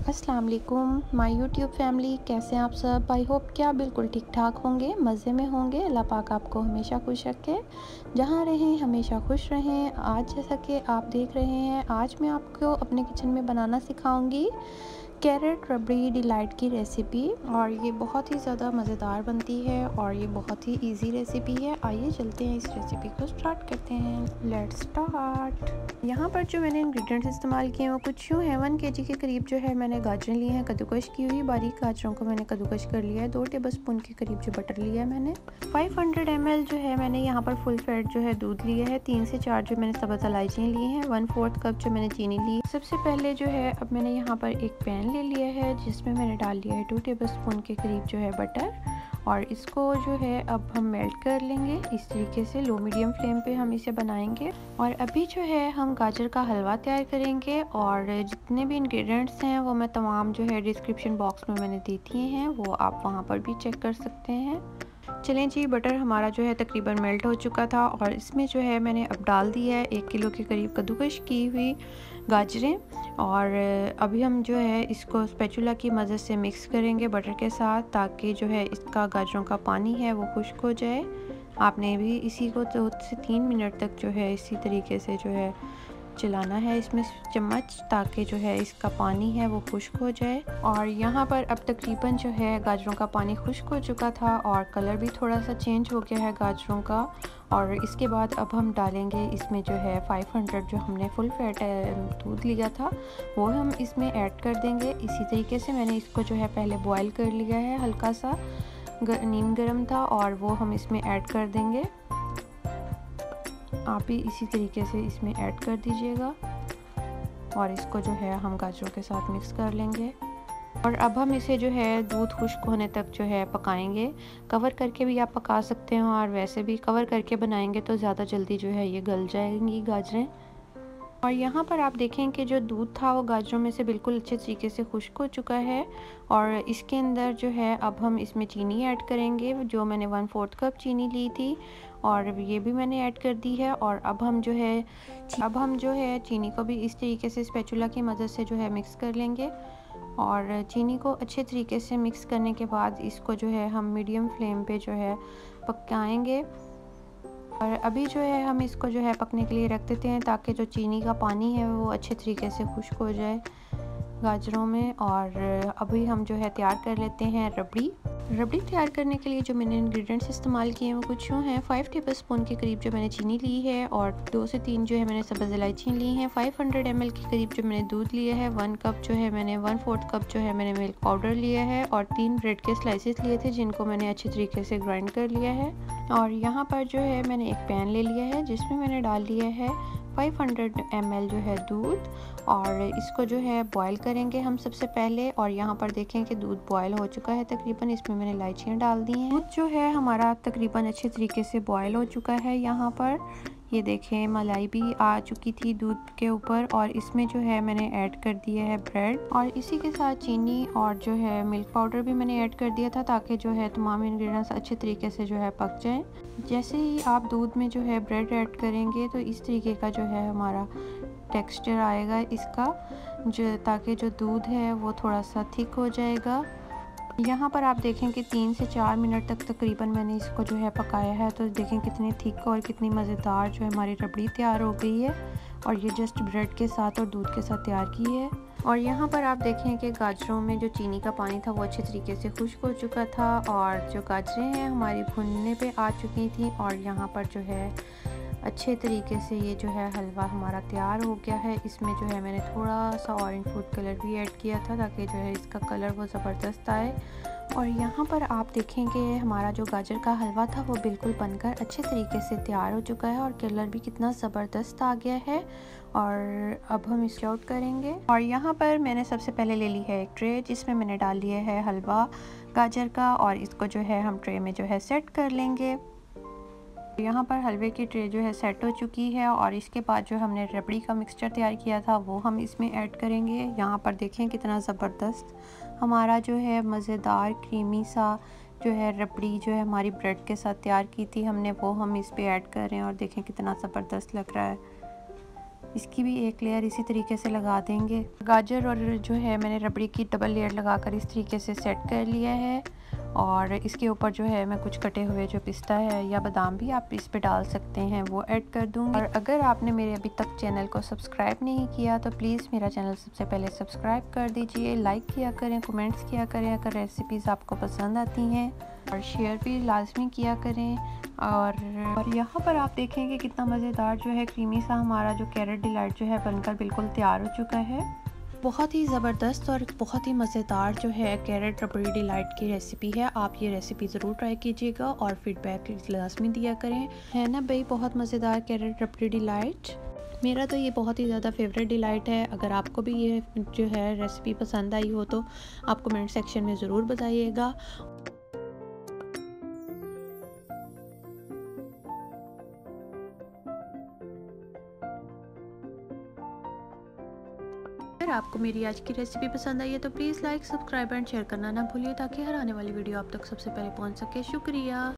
अस्सलाम वालेकुम my YouTube family, कैसे हैं आप सब। आई होप कि आप बिल्कुल ठीक ठाक होंगे, मज़े में होंगे। अल्लाह पाक आपको हमेशा खुश रखे, जहाँ रहें हमेशा खुश रहें। आज जैसा कि आप देख रहे हैं, आज मैं आपको अपने किचन में बनाना सिखाऊंगी कैरेट रबड़ी डिलाइट की रेसिपी। और ये बहुत ही ज़्यादा मज़ेदार बनती है और ये बहुत ही इजी रेसिपी है। आइए चलते हैं, इस रेसिपी को स्टार्ट करते हैं। Let's start. यहाँ पर जो मैंने इंग्रेडिएंट्स इस्तेमाल किए हैं वो कुछ यूँ हैं। 1 kg के करीब जो है मैंने गाजरें ली हैं, कद्दूकश की हुई। बारीक गाजरों को मैंने कद्दूकश कर लिया है। 2 टेबलस्पून के करीब जो बटर लिया है मैंने। 500 ml जो है मैंने यहाँ पर फुल फैट जो है दूध लिया है। 3 से 4 जो मैंने सब्ज़ इलायचियाँ ली हैं। 1/4 कप जो मैंने चीनी ली। सबसे पहले जो है अब मैंने यहाँ पर एक पैन ले लिया है, जिसमें मैंने डाल लिया है 2 टेबलस्पून के करीब जो है बटर। और इसको जो है अब हम मेल्ट कर लेंगे। इस तरीके से लो मीडियम फ्लेम पे हम इसे बनाएंगे। और अभी जो है हम गाजर का हलवा तैयार करेंगे। और जितने भी इंग्रेडिएंट्स हैं वो मैं तमाम जो है डिस्क्रिप्शन बॉक्स में मैंने दे दिए हैं, वो आप वहाँ पर भी चेक कर सकते हैं। चलें जी, बटर हमारा जो है तकरीबन मेल्ट हो चुका था और इसमें जो है मैंने अब डाल दिया है 1 किलो के करीब कद्दूकश की हुई गाजरें। और अभी हम जो है इसको स्पैचुला की मदद से मिक्स करेंगे बटर के साथ, ताकि जो है इसका गाजरों का पानी है वो खुश्क हो जाए। आपने भी इसी को 2 से 3 मिनट तक जो है इसी तरीके से जो है चलाना है इसमें चम्मच, ताकि जो है इसका पानी है वो खुश्क हो जाए। और यहाँ पर अब तकरीबन जो है गाजरों का पानी खुश्क हो चुका था और कलर भी थोड़ा सा चेंज हो गया है गाजरों का। और इसके बाद अब हम डालेंगे इसमें जो है 500 जो हमने फुल फैट दूध लिया था वो हम इसमें ऐड कर देंगे। इसी तरीके से मैंने इसको जो है पहले बॉयल कर लिया है, हल्का सा नीम गर्म था, और वो हम इसमें ऐड कर देंगे। आप भी इसी तरीके से इसमें ऐड कर दीजिएगा और इसको जो है हम गाजरों के साथ मिक्स कर लेंगे। और अब हम इसे जो है दूध खुश्क होने तक जो है पकाएंगे। कवर करके भी आप पका सकते हैं और वैसे भी कवर करके बनाएंगे तो ज़्यादा जल्दी जो है ये गल जाएंगी गाजरें। और यहाँ पर आप देखें कि जो दूध था वो गाजरों में से बिल्कुल अच्छे तरीके से खुश्क हो चुका है। और इसके अंदर जो है अब हम इसमें चीनी ऐड करेंगे, जो मैंने 1/4 कप चीनी ली थी और ये भी मैंने ऐड कर दी है। और अब हम जो है चीनी को भी इस तरीके से स्पैचुला की मदद से जो है मिक्स कर लेंगे। और चीनी को अच्छे तरीके से मिक्स करने के बाद इसको जो है हम मीडियम फ्लेम पे जो है पकाएंगे। और अभी जो है हम इसको जो है पकने के लिए रख देते हैं, ताकि जो चीनी का पानी है वो अच्छे तरीके से खुश्क हो जाए गाजरों में। और अभी हम जो है तैयार कर लेते हैं रबड़ी तैयार करने के लिए जो मैंने इंग्रेडिएंट्स इस्तेमाल किए हैं वो कुछ यूँ हैं। 5 टेबलस्पून के करीब जो मैंने चीनी ली है और 2 से 3 जो है मैंने सब्ज़ इलायची ली हैं। 500 ml के करीब जो मैंने दूध लिया है। 1 कप जो है मैंने 1/4 कप जो है मैंने मिल्क पाउडर लिया है। और 3 ब्रेड के स्लाइसेस लिए थे, जिनको मैंने अच्छे तरीके से ग्राइंड कर लिया है। और यहाँ पर जो है मैंने एक पैन ले लिया है, जिसमें मैंने डाल लिया है 500 ml जो है दूध। और इसको जो है बॉयल करेंगे हम सबसे पहले। और यहाँ पर देखें कि दूध बॉयल हो चुका है तकरीबन, इसमें मैंने इलायचियाँ डाल दी हैं। दूध जो है हमारा तकरीबन अच्छे तरीके से बॉयल हो चुका है। यहाँ पर ये देखें मलाई भी आ चुकी थी दूध के ऊपर। और इसमें जो है मैंने ऐड कर दिया है ब्रेड, और इसी के साथ चीनी और जो है मिल्क पाउडर भी मैंने ऐड कर दिया था, ताकि जो है तमाम इंग्रेडिएंट्स अच्छे तरीके से जो है पक जाएं। जैसे ही आप दूध में जो है ब्रेड ऐड करेंगे तो इस तरीके का जो है हमारा टेक्सचर आएगा इसका, जो ताकि जो दूध है वो थोड़ा सा थिक हो जाएगा। यहाँ पर आप देखें कि 3 से 4 मिनट तक तकरीबन मैंने इसको जो है पकाया है। तो देखें कितनी थिक और कितनी मज़ेदार जो है हमारी रबड़ी तैयार हो गई है। और ये जस्ट ब्रेड के साथ और दूध के साथ तैयार की है। और यहाँ पर आप देखें कि गाजरों में जो चीनी का पानी था वो अच्छे तरीके से खुश्क हो चुका था और जो गाजरें हैं हमारी भुनने पे आ चुकी थी। और यहाँ पर जो है अच्छे तरीके से ये जो है हलवा हमारा तैयार हो गया है। इसमें जो है मैंने थोड़ा सा ऑरेंज फूड कलर भी ऐड किया था, ताकि जो है इसका कलर वो ज़बरदस्त आए। और यहाँ पर आप देखेंगे हमारा जो गाजर का हलवा था वो बिल्कुल बनकर अच्छे तरीके से तैयार हो चुका है और कलर भी कितना ज़बरदस्त आ गया है। और अब हम इसे आउट करेंगे। और यहाँ पर मैंने सबसे पहले ले ली है एक ट्रे, जिसमें मैंने डाल लिया है हलवा गाजर का। और इसको जो है हम ट्रे में जो है सेट कर लेंगे। यहाँ पर हलवे की ट्रे जो है सेट हो चुकी है। और इसके बाद जो हमने रबड़ी का मिक्सचर तैयार किया था वो हम इसमें ऐड करेंगे। यहाँ पर देखें कितना ज़बरदस्त हमारा जो है मज़ेदार क्रीमी सा जो है रबड़ी जो है हमारी ब्रेड के साथ तैयार की थी हमने, वो हम इस पे ऐड कर रहे हैं। और देखें कितना ज़बरदस्त लग रहा है। इसकी भी एक लेयर इसी तरीके से लगा देंगे। गाजर और जो है मैंने रबड़ी की डबल लेयर लगाकर इस तरीके से सेट कर लिया है। और इसके ऊपर जो है मैं कुछ कटे हुए जो पिस्ता है या बादाम भी आप इस पे डाल सकते हैं वो ऐड कर दूँगी। और अगर आपने मेरे अभी तक चैनल को सब्सक्राइब नहीं किया तो प्लीज़ मेरा चैनल सबसे पहले सब्सक्राइब कर दीजिए, लाइक किया करें, कमेंट्स किया करें अगर रेसिपीज़ आपको पसंद आती हैं, और शेयर भी लाजमी किया करें। और यहाँ पर आप देखेंगे कितना मज़ेदार जो है क्रीमी सा हमारा जो कैरेट डिलाइट जो है बनकर बिल्कुल तैयार हो चुका है। बहुत ही ज़बरदस्त और बहुत ही मज़ेदार जो है कैरेट रबड़ी डिलाइट की रेसिपी है। आप ये रेसिपी ज़रूर ट्राई कीजिएगा और फीडबैक लाजमी दिया करें। है ना भाई, बहुत मज़ेदार कैरेट रबड़ी डिलाइट। मेरा तो ये बहुत ही ज़्यादा फेवरेट डिलाइट है। अगर आपको भी ये जो है रेसिपी पसंद आई हो तो आप कमेंट सेक्शन में ज़रूर बताइएगा। अगर आपको मेरी आज की रेसिपी पसंद आई है तो please like, subscribe and share करना ना भूलिए ताकि हर आने वाली वीडियो आप तक सबसे पहले पहुंच सके। शुक्रिया।